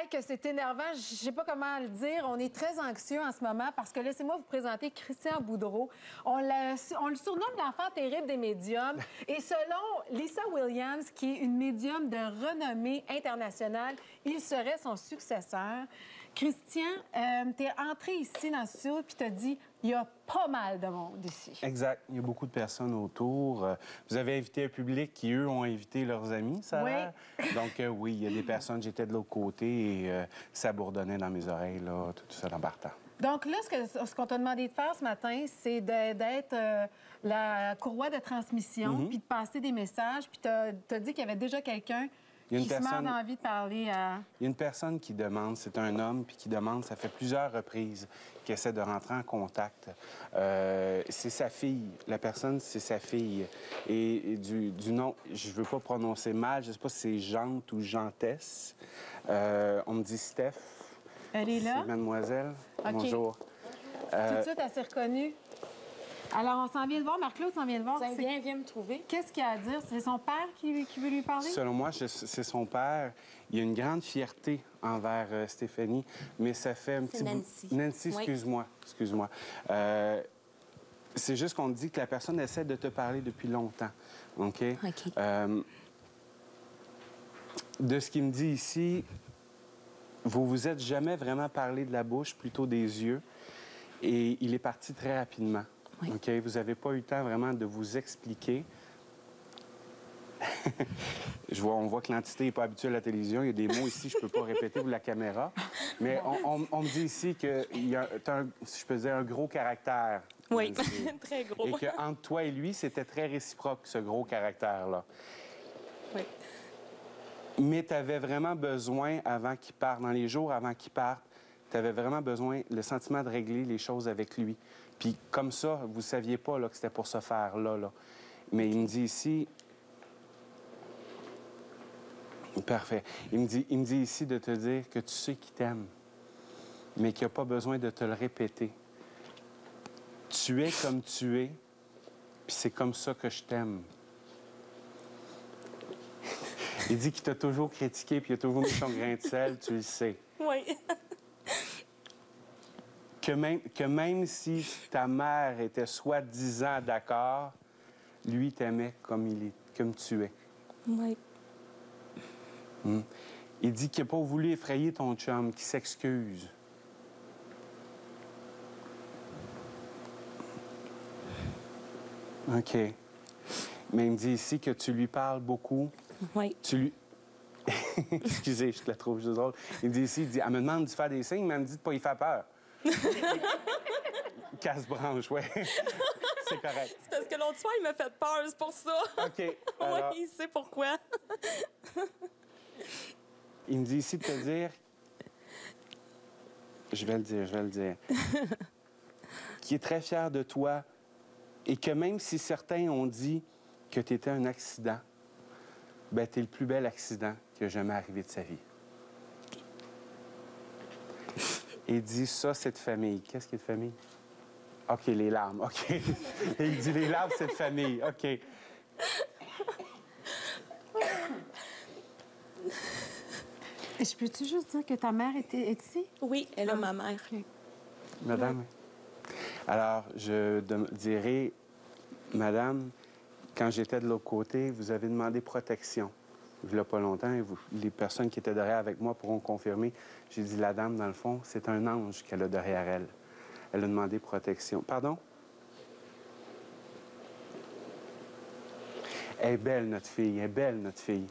Hey, que c'est énervant, je sais pas comment le dire. On est très anxieux en ce moment parce que laissez-moi vous présenter Christian Boudreau. On le surnomme l'enfant terrible des médiums. Et selon Lisa Williams, qui est une médium de renommée internationale, il serait son successeur. Christian, t'es entré ici dans le studio puis t'as dit il y a pas mal de monde ici. Exact. Il y a beaucoup de personnes autour. Vous avez invité un public qui, eux, ont invité leurs amis, ça a l'air? Donc, oui, il y a des personnes. J'étais de l'autre côté et ça bourdonnait dans mes oreilles, là, tout ça en partant. Donc là, ce qu'on t'a demandé de faire ce matin, c'est d'être la courroie de transmission puis de passer des messages. Puis t'as dit qu'il y avait déjà quelqu'un qui se meurt d'envie de parler à... Il y a une personne qui demande, c'est un homme, puis qui demande, ça fait plusieurs reprises qu'il essaie de rentrer en contact. C'est sa fille. La personne, c'est sa fille. Et du nom, je veux pas prononcer mal, je sais pas si c'est Jante ou Jantesse. On me dit Steph. Elle est là? C'est mademoiselle. Okay. Bonjour. Tout de suite, elle s'est reconnue. Alors, on s'en vient de voir. Marc-Claude s'en vient de voir. Viens me trouver. Qu'est-ce qu'il a à dire? C'est son père qui veut lui parler? Selon moi, c'est son père. Il y a une grande fierté envers Stéphanie, mais ça fait un petit bout... Nancy. Nancy, excuse-moi. Oui. Excuse-moi. C'est juste qu'on dit que la personne essaie de te parler depuis longtemps. OK? OK. De ce qu'il me dit ici, vous vous êtes jamais vraiment parlé de la bouche, plutôt des yeux, et il est parti très rapidement. Oui. OK? Vous n'avez pas eu le temps vraiment de vous expliquer. On voit que l'entité n'est pas habituée à la télévision. Il y a des mots ici que je ne peux pas répéter pour la caméra. Mais on me dit ici que tu as, si je peux dire, un gros caractère. Oui, très gros. Et qu'entre toi et lui, c'était très réciproque, ce gros caractère-là. Oui. Mais tu avais vraiment besoin, avant qu'il parte, dans les jours avant qu'il parte, tu avais vraiment besoin, le sentiment de régler les choses avec lui. Puis comme ça, vous ne saviez pas là, que c'était pour se faire là. Mais il me dit ici... Parfait. Il me dit ici de te dire que tu sais qu'il t'aime, mais qu'il n'y a pas besoin de te le répéter. Tu es comme tu es, puis c'est comme ça que je t'aime. Il dit qu'il t'a toujours critiqué, puis il a toujours mis son grain de sel, tu le sais. Oui. Que même si ta mère était soi-disant d'accord, lui t'aimait comme tu es. Oui. Il dit qu'il n'a pas voulu effrayer ton chum, qu'il s'excuse. OK. Mais il me dit ici que tu lui parles beaucoup. Oui. Tu lui... Excusez, je te la trouve juste drôle. Il me dit ici, elle me demande de faire des signes, mais elle me dit de ne pas y faire peur. Casse-branche, oui. C'est correct. C'est parce que l'autre soir, il m'a fait peur, c'est pour ça. OK. Alors... Oui, il sait pourquoi. Il me dit ici de te dire... Je vais le dire. Qu'il est très fier de toi et que même si certains ont dit que tu étais un accident, ben tu es le plus bel accident qui a jamais arrivé de sa vie. Et il dit ça, c'est de famille. Qu'est-ce qui est de famille? OK, les larmes. OK. Et il dit les larmes, c'est de famille. OK. Je peux-tu juste dire que ta mère est ici? Oui, elle a ma mère. Madame? Alors, je dirais, Madame, quand j'étais de l'autre côté, vous avez demandé protection. Il n'y a pas longtemps, et les personnes qui étaient derrière avec moi pourront confirmer. J'ai dit, la dame, dans le fond, c'est un ange qu'elle a derrière elle. Elle a demandé protection. Pardon? Elle est belle, notre fille. Elle est belle, notre fille.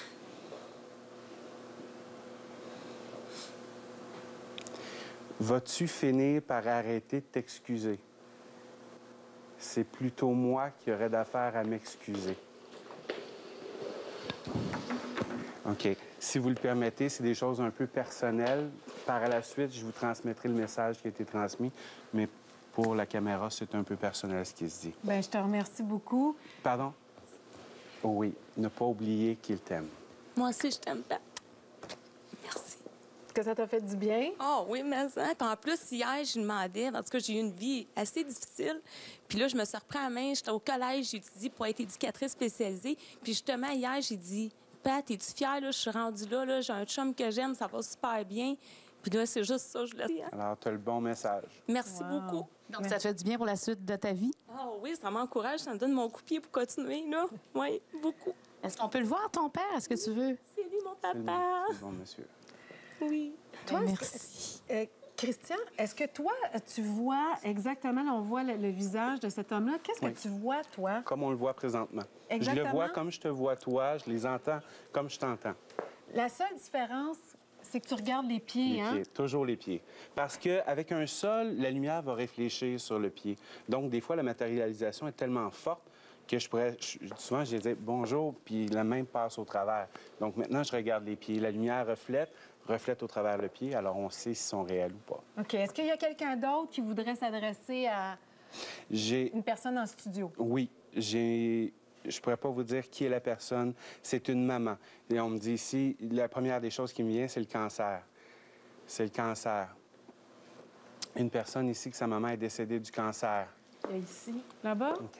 Vas-tu finir par arrêter de t'excuser? C'est plutôt moi qui aurais d'affaire à m'excuser. OK. Si vous le permettez, c'est des choses un peu personnelles. Par la suite, je vous transmettrai le message qui a été transmis, mais pour la caméra, c'est un peu personnel ce qui se dit. Bien, je te remercie beaucoup. Pardon? Oh oui, ne pas oublier qu'il t'aime. Moi aussi, je t'aime pas. Merci. Est-ce que ça t'a fait du bien? Oh oui, mais ça. Puis en plus, hier, je demandais, en tout cas, j'ai eu une vie assez difficile. Puis là, je me suis repris à la main. J'étais au collège, j'ai étudié pour être éducatrice spécialisée. Puis justement, hier, j'ai dit, Pat, es-tu fière? Là, je suis rendue là, j'ai un chum que j'aime, ça va super bien. Puis là, c'est juste ça, je voulais dire. Alors, tu as le bon message. Merci Wow. beaucoup. Donc, ça te fait du bien pour la suite de ta vie? Ah oui, ça m'encourage, ça me donne mon coup de pied pour continuer, là. Oui, beaucoup. Est-ce qu'on peut le voir, ton père? Est-ce que tu veux? C'est lui, mon C'est le papa. bon monsieur. Oui. Toi, Ben, est-ce que- merci. Christian, est-ce que toi, tu vois exactement, là, on voit le visage de cet homme-là. Qu'est-ce Oui. que tu vois, toi? Comme on le voit présentement. Je Exactement. le vois comme je te vois toi, je les entends comme je t'entends. La seule différence, c'est que tu regardes les pieds, Les hein? pieds, toujours les pieds. Parce qu'avec un sol, la lumière va réfléchir sur le pied. Donc, des fois, la matérialisation est tellement forte que souvent, je dis bonjour, puis la main passe au travers. Donc, maintenant, je regarde les pieds. La lumière reflète au travers le pied, alors on sait s'ils sont réels ou pas. OK. Est-ce qu'il y a quelqu'un d'autre qui voudrait s'adresser à une personne en studio? Oui, je pourrais pas vous dire qui est la personne. C'est une maman. Et on me dit ici, la première des choses qui me vient, c'est le cancer. C'est le cancer. Une personne ici que sa maman est décédée du cancer. Il y a ici. Là-bas? OK.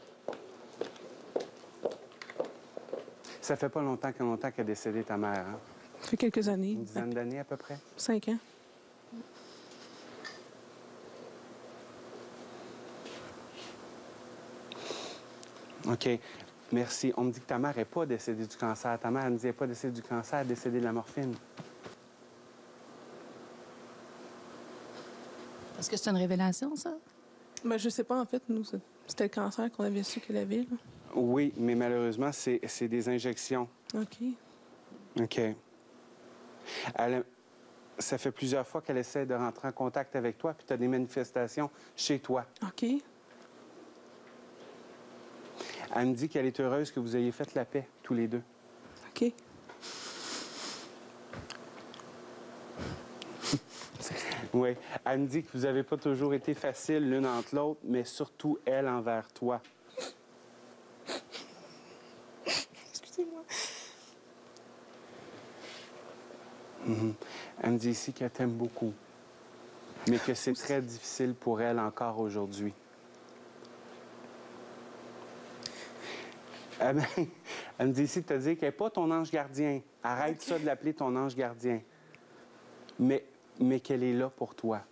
Ça fait pas longtemps qu'est décédée ta mère, hein? Ça fait quelques années. Une dizaine d'années à peu près? 5 ans. OK. Merci. On me dit que ta mère n'est pas décédée du cancer. Ta mère, elle me dit, elle n'est pas décédée du cancer, elle est décédée de la morphine. Est-ce que c'est une révélation, ça? Ben, je sais pas, en fait, nous, c'était le cancer qu'on avait su qu'elle avait, là. Oui, mais malheureusement, c'est des injections. OK. OK. Ça fait plusieurs fois qu'elle essaie de rentrer en contact avec toi, puis tu as des manifestations chez toi. OK. Elle me dit qu'elle est heureuse que vous ayez fait la paix, tous les deux. OK. Oui. Elle me dit que vous n'avez pas toujours été facile l'une entre l'autre, mais surtout elle envers toi. Excusez-moi. Elle me dit ici qu'elle t'aime beaucoup, mais que c'est très difficile pour elle encore aujourd'hui. Elle me dit ici que tu as dit qu'elle n'est pas ton ange gardien. Arrête ça de l'appeler ton ange gardien. Mais qu'elle est là pour toi.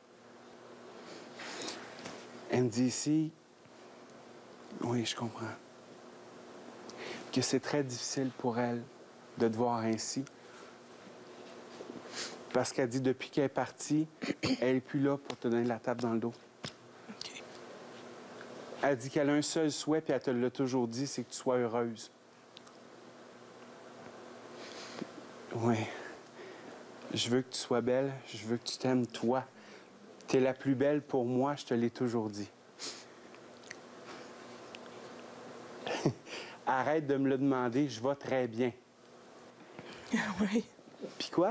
Elle me dit ici, oui, je comprends, que c'est très difficile pour elle de te voir ainsi. Parce qu'elle dit, depuis qu'elle est partie, elle n'est plus là pour te donner la tape dans le dos. OK. Elle dit qu'elle a un seul souhait, puis elle te l'a toujours dit, c'est que tu sois heureuse. Oui. Je veux que tu sois belle, je veux que tu t'aimes toi. Tu es la plus belle pour moi, je te l'ai toujours dit. Arrête de me le demander, je vais très bien. Oui. Puis quoi?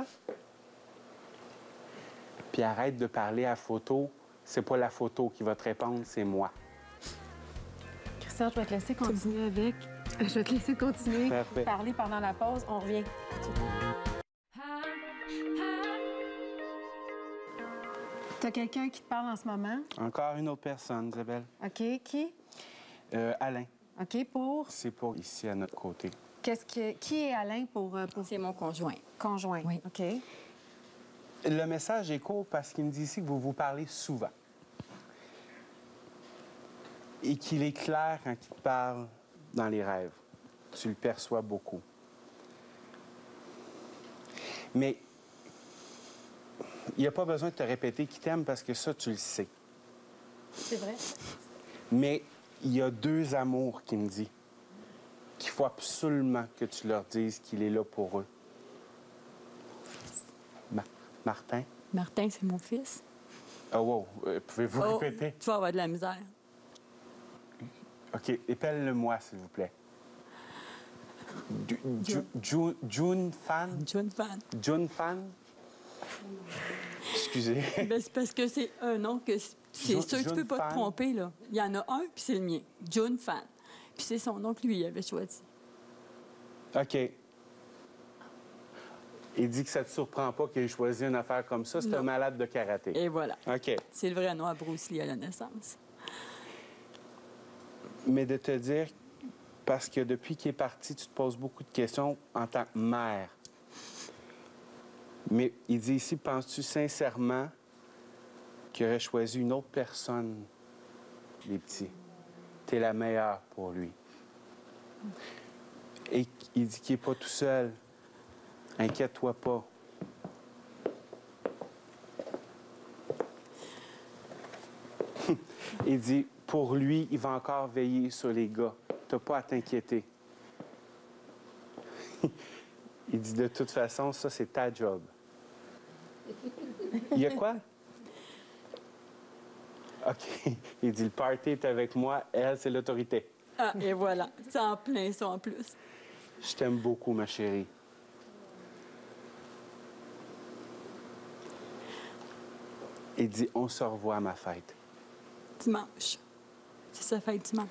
Puis arrête de parler à photo. C'est pas la photo qui va te répondre, c'est moi. Christian, je vais te laisser continuer avec. Je vais te laisser continuer Parfait. parler pendant la pause. On revient. T'as quelqu'un qui te parle en ce moment? Encore une autre personne, Isabelle. OK. Qui? Alain, OK. Pour? c'est pour ici à notre côté. Qui est Alain pour C'est mon conjoint. conjoint? Oui. OK. Le message est court parce qu'il me dit ici que vous vous parlez souvent. Et qu'il est clair quand il te parle dans les rêves. Tu le perçois beaucoup. Mais il n'y a pas besoin de te répéter qu'il t'aime parce que ça, tu le sais. C'est vrai? Mais il y a deux amours qu'il me dit. Qu'il faut absolument que tu leur dises qu'il est là pour eux. Martin? Martin, c'est mon fils. Oh, wow. Pouvez-vous Oh, répéter? tu vas avoir de la misère. OK. Épelle-le-moi, s'il vous plaît. June Fan? John Fan. June Fan? Excusez. Ben, c'est parce que c'est un nom que c'est sûr que tu peux pas Fan. te tromper, là. Il y en a un, puis c'est le mien. John Fan. Puis c'est son nom que lui avait choisi. OK. Il dit que ça ne te surprend pas qu'il ait choisi une affaire comme ça. C'est Non. un malade de karaté. Et voilà. OK. C'est le vrai nom à Bruce Lee à la naissance. Mais de te dire Parce que depuis qu'il est parti, tu te poses beaucoup de questions en tant que mère. Mais il dit ici, penses-tu sincèrement qu'il aurait choisi une autre personne, les petits? Tu es la meilleure pour lui. Et il dit qu'il n'est pas tout seul. Inquiète-toi pas. Il dit, pour lui, il va encore veiller sur les gars. Tu n'as pas à t'inquiéter. Il dit, de toute façon, ça, c'est ta job. Il y a quoi? OK. Il dit, le party est avec moi, elle, c'est l'autorité. Ah, et voilà. C'est en plein ça en plus. Je t'aime beaucoup, ma chérie. Il dit, on se revoit à ma fête. Dimanche. C'est sa fête dimanche.